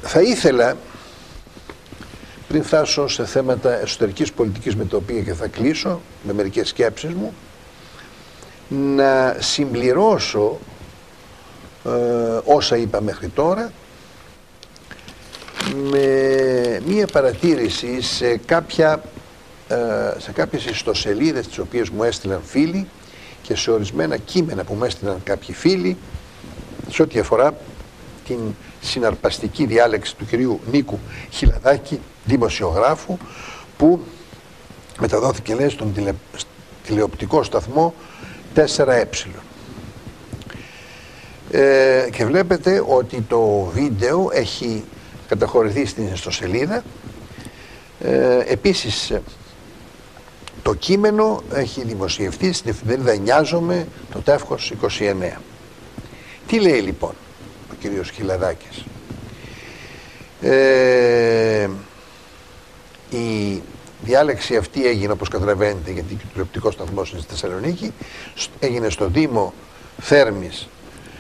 Θα ήθελα, πριν φτάσω σε θέματα εσωτερικής πολιτικής με τα οποία και θα κλείσω με μερικές σκέψεις μου, να συμπληρώσω όσα είπα μέχρι τώρα με μία παρατήρηση σε κάποιες ιστοσελίδες τις οποίες μου έστειλαν φίλοι και σε ορισμένα κείμενα που μου έστειλαν κάποιοι φίλοι σε ό,τι αφορά την συναρπαστική διάλεξη του κυρίου Νίκου Χιλαδάκη, δημοσιογράφου, που μεταδόθηκε, λέει, στον τηλεοπτικό σταθμό 4Ε. Και βλέπετε ότι το βίντεο έχει καταχωρηθεί στην ιστοσελίδα. Επίσης το κείμενο έχει δημοσιευτεί στην εφημερίδα Νοιάζομαι, το τεύχος 29. Τι λέει λοιπόν ο κύριος Χιλαδάκης? Η διάλεξη αυτή έγινε, όπως καταλαβαίνετε, γιατί ο τηλεοπτικός σταθμός είναι στη Θεσσαλονίκη, έγινε στο Δήμο Θέρμης,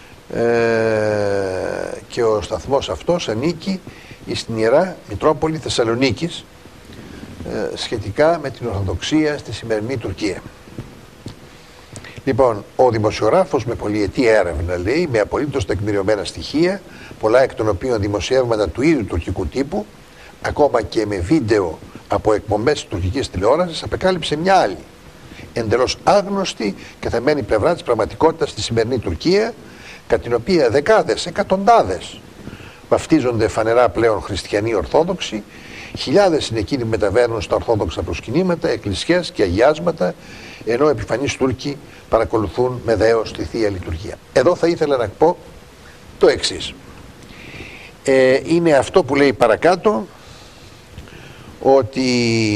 και ο σταθμός αυτός ανήκει στην Ιερά Μητρόπολη Θεσσαλονίκης, σχετικά με την Ορθοδοξία στη σημερινή Τουρκία. Λοιπόν, ο δημοσιογράφος με πολυετή έρευνα, λέει, με απολύτως τεκμηριωμένα στοιχεία, πολλά εκ των οποίων δημοσιεύματα του ίδιου τουρκικού τύπου, ακόμα και με βίντεο από εκπομπές της τουρκικής τηλεόρασης, απεκάλυψε μια άλλη, εντελώς άγνωστη και θεμένη πλευρά της πραγματικότητας στη σημερινή Τουρκία, κατά την οποία δεκάδες, εκατοντάδες βαφτίζονται φανερά πλέον χριστιανοί Ορθόδοξοι, χιλιάδες είναι εκείνοι που μεταβαίνουν στα Ορθόδοξα προσκυνήματα, εκκλησιές και αγιάσματα, ενώ επιφανείς Τούρκοι παρακολουθούν με δέος τη Θεία Λειτουργία. Εδώ θα ήθελα να πω το εξής. Είναι αυτό που λέει παρακάτω, ότι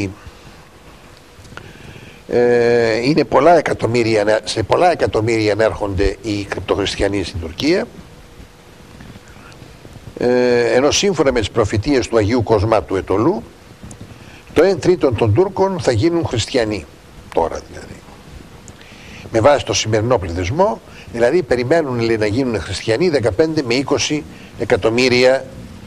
είναι σε πολλά εκατομμύρια ανέρχονται οι κρυπτοχριστιανοί στην Τουρκία, ενώ σύμφωνα με τις προφητείες του Αγίου Κοσμά του Ετωλού, το 1/3 των Τούρκων θα γίνουν χριστιανοί, τώρα δηλαδή. Με βάση το σημερινό πληθυσμό, δηλαδή περιμένουν, λέει, να γίνουν χριστιανοί 15 με 20 εκατομμύρια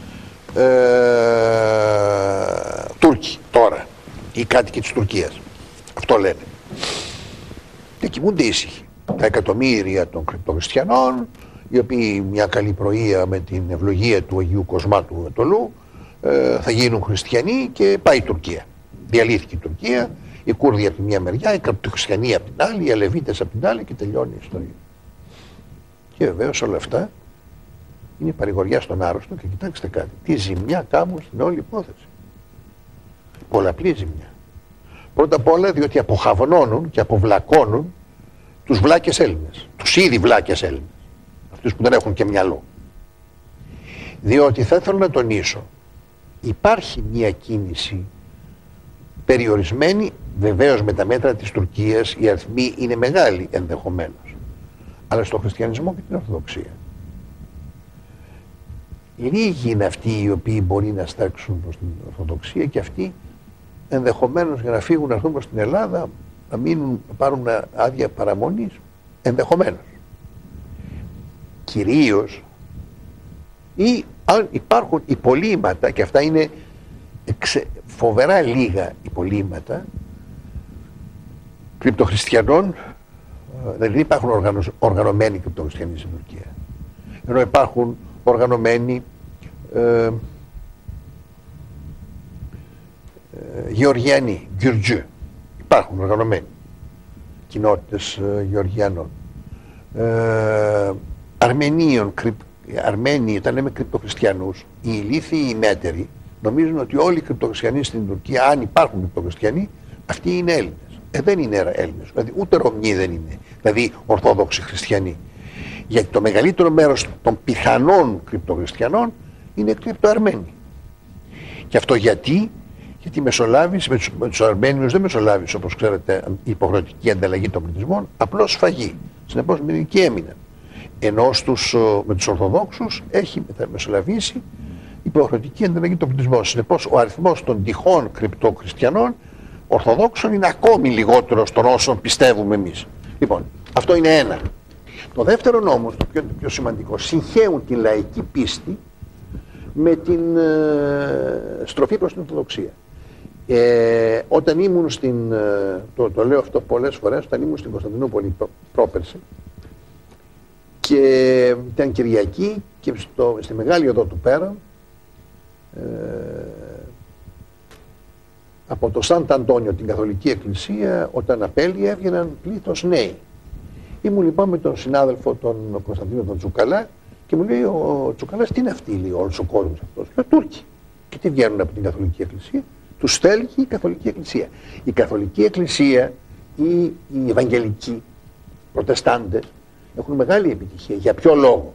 Τούρκοι τώρα, οι κάτοικοι της Τουρκίας. Αυτό λένε. Και κοιμούνται ήσυχοι. Τα εκατομμύρια των κρυπτοχριστιανών, οι οποίοι μια καλή πρωία με την ευλογία του Αγίου Κοσμά του Ετωλού θα γίνουν χριστιανοί και πάει η Τουρκία. Διαλύθηκε η Τουρκία, οι Κούρδοι από τη μια μεριά, οι κρυπτοχριστιανοί από την άλλη, οι Αλεβίτες από την άλλη, και τελειώνει η ιστορία. Και βεβαίως όλα αυτά είναι παρηγοριά στον άρρωστο, και κοιτάξτε κάτι, τι ζημιά κάνουν στην όλη υπόθεση. Πολλαπλή ζημιά. Πρώτα απ' όλα διότι αποχαυνώνουν και αποβλακώνουν τους βλάκες Έλληνες, τους ήδη βλάκες Έλληνες, αυτούς που δεν έχουν και μυαλό. Διότι θα ήθελα να τονίσω, υπάρχει μια κίνηση περιορισμένη, βεβαίως με τα μέτρα της Τουρκίας οι αριθμοί είναι μεγάλοι ενδεχομένως, αλλά στο χριστιανισμό και την Ορθοδοξία. Λίγοι είναι αυτοί οι οποίοι μπορεί να στάξουν προς την Ορθοδοξία, και αυτοί ενδεχομένως για να φύγουν, να έρθουν προς την Ελλάδα, να μείνουν, να πάρουν άδεια παραμονής, ενδεχομένως. Κυρίως, ή αν υπάρχουν υπολείμματα, και αυτά είναι φοβερά λίγα υπολείμματα κρυπτοχριστιανών, δηλαδή υπάρχουν οργανωμένοι κρυπτοχριστιανοί στην Τουρκία, ενώ υπάρχουν οργανωμένοι Γεωργιανοί, Γκιουρτζού, υπάρχουν οργανωμένοι κοινότητες Γεωργιανών, Αρμένοι, όταν λέμε κρυπτοχριστιανούς, οι ηλίθιοι, οι μέτεροι νομίζουν ότι όλοι οι κρυπτοχριστιανοί στην Τουρκία, αν υπάρχουν κρυπτοχριστιανοί, αυτοί είναι Έλληνες. Δεν είναι Έλληνες, δηλαδή ούτε Ρωμιοί δεν είναι, δηλαδή Ορθόδοξοι χριστιανοί. Γιατί το μεγαλύτερο μέρος των πιθανών κρυπτοχριστιανών είναι κρυπτοαρμένοι. Και αυτό γιατί η μεσολάβηση με τους Αρμένιους δεν μεσολάβησε, όπως ξέρετε, η υποχρεωτική ανταλλαγή των πληθυσμών, απλώς σφαγή. Συνεπώς μερικοί έμειναν. Ενώ με τους Ορθοδόξους έχει μεσολαβήσει υποχρεωτική ανταλλαγή των πληθυσμών. Συνεπώς ο αριθμός των τυχών κρυπτοχριστιανών Ορθοδόξων είναι ακόμη λιγότερο των όσων πιστεύουμε εμείς. Λοιπόν, αυτό είναι ένα. Το δεύτερο όμως, το πιο σημαντικό, συγχέουν τη λαϊκή πίστη με την στροφή προς την Ορθοδοξία. Όταν ήμουν το λέω αυτό πολλές φορές, όταν ήμουν στην Κωνσταντινούπολη πρόπερση και ήταν Κυριακή και στη Μεγάλη Οδό του Πέρα, από το Σαντ Αντώνιο, την Καθολική Εκκλησία, όταν απέλυε έβγαιναν πλήθος νέοι. Ήμουν λοιπόν με τον συνάδελφο τον Κωνσταντίνο τον Τσουκαλά και μου λέει ο Τσουκαλάς, τι είναι αυτοί, λέει, όλος ο κόσμος αυτός? Και Τούρκοι. Και τι βγαίνουν από την Καθολική Εκκλησία? Τους θέλει η Καθολική Εκκλησία. Η Καθολική Εκκλησία ή οι Ευαγγελικοί Προτεστάντες έχουν μεγάλη επιτυχία. Για ποιο λόγο?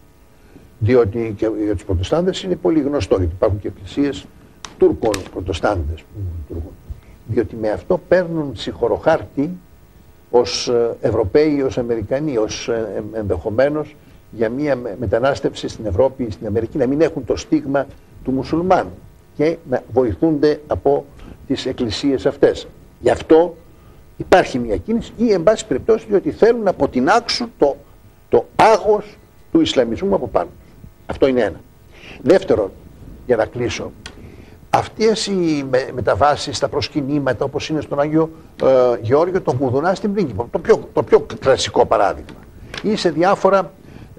Διότι και για τους Προτεστάντες είναι πολύ γνωστό, γιατί υπάρχουν και εκκλησίες Τούρκων Προτεστάντες. Διότι με αυτό παίρνουν συγχωροχάρτη ως Ευρωπαίοι, ως Αμερικανοί, ως ενδεχομένως για μια μετανάστευση στην Ευρώπη, στην Αμερική, να μην έχουν το στίγμα του μουσουλμάνου και να βοηθούνται από τις εκκλησίες αυτές. Γι' αυτό υπάρχει μια κίνηση ή εν πάση περιπτώσει διότι θέλουν να αποτινάξουν το άγος του Ισλαμισμού από πάνω τους. Αυτό είναι ένα. Δεύτερον, για να κλείσω, αυτές οι μεταβάσεις, τα προσκυνήματα όπως είναι στον Άγιο Γεώργιο τον Κουδουνά στην Πρίγκιπο, το πιο κλασικό παράδειγμα, ή σε διάφορα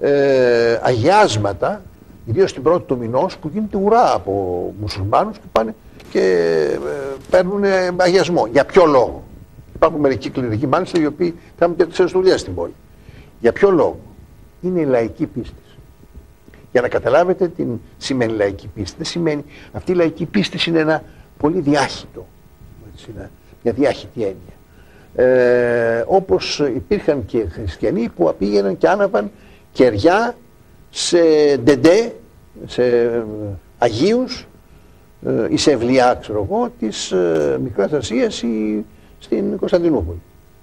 αγιάσματα, ιδίως στην πρώτη του μηνός, που γίνεται ουρά από μουσουλμάνους που πάνε και παίρνουν αγιασμό. Για ποιο λόγο? Υπάρχουν μερικοί κληρικοί μάλιστα οι οποίοι κάνουν και τις δουλειές στην πόλη. Για ποιο λόγο? Είναι η λαϊκή πίστη. Για να καταλάβετε τι σημαίνει λαϊκή πίστη. Δεν σημαίνει, αυτή η λαϊκή πίστη είναι ένα πολύ διάχυτο, μια διάχυτη έννοια. Όπως υπήρχαν και χριστιανοί που πήγαιναν και άναβαν κεριά σε ντεντέ, σε αγίους ή σε ευλιά, ξέρω εγώ, της Μικράς Ασίας ή στην Κωνσταντινούπολη.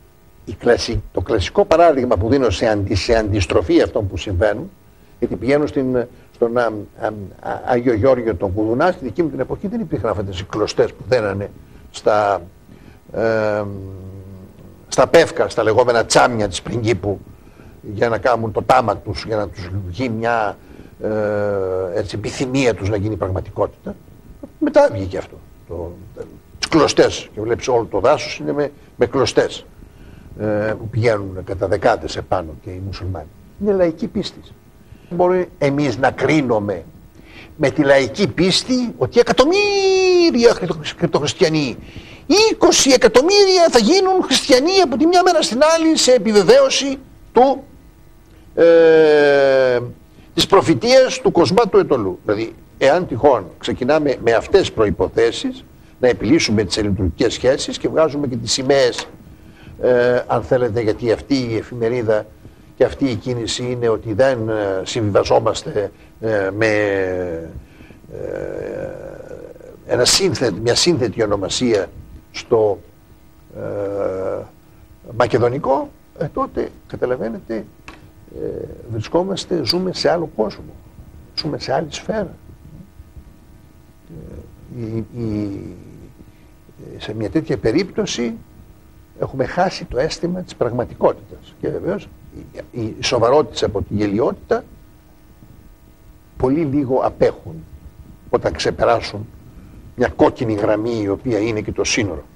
Το κλασικό παράδειγμα που δίνω σε αντιστροφή αυτών που συμβαίνουν, γιατί πηγαίνουν στον Άγιο Γεώργιο τον Κουδουνά, στη δική μου την εποχή δεν υπήρχαν αυτές οι κλωστές που δένανε στα πεύκα, στα λεγόμενα τσάμια της Πριγκίπου, για να κάνουν το τάμα τους, για να τους βγει μια επιθυμία τους να γίνει πραγματικότητα. Μετά βγήκε αυτό. Τις κλωστές, και βλέπεις όλο το δάσος είναι με κλωστές που πηγαίνουν κατά δεκάδες επάνω και οι μουσουλμάνοι. Είναι λαϊκή πίστη. Μπορεί εμείς να κρίνουμε με τη λαϊκή πίστη ότι εκατομμύρια χριστιανοί, 20 εκατομμύρια θα γίνουν χριστιανοί από τη μια μέρα στην άλλη σε επιβεβαίωση της προφητείας του Κοσμά του Αιτωλού. Δηλαδή, εάν τυχόν ξεκινάμε με αυτές τις προϋποθέσεις να επιλύσουμε τις ελληνοτουρκικές σχέσεις και βγάζουμε και τις σημαίες, αν θέλετε, γιατί αυτή η εφημερίδα και αυτή η κίνηση είναι ότι δεν συμβιβαζόμαστε με μια σύνθετη ονομασία στο μακεδονικό, τότε καταλαβαίνετε ζούμε σε άλλο κόσμο, ζούμε σε άλλη σφαίρα. Σε μια τέτοια περίπτωση έχουμε χάσει το αίσθημα της πραγματικότητας και βεβαίως η σοβαρότητα από τη γελιότητα πολύ λίγο απέχουν όταν ξεπεράσουν μια κόκκινη γραμμή η οποία είναι και το σύνορο.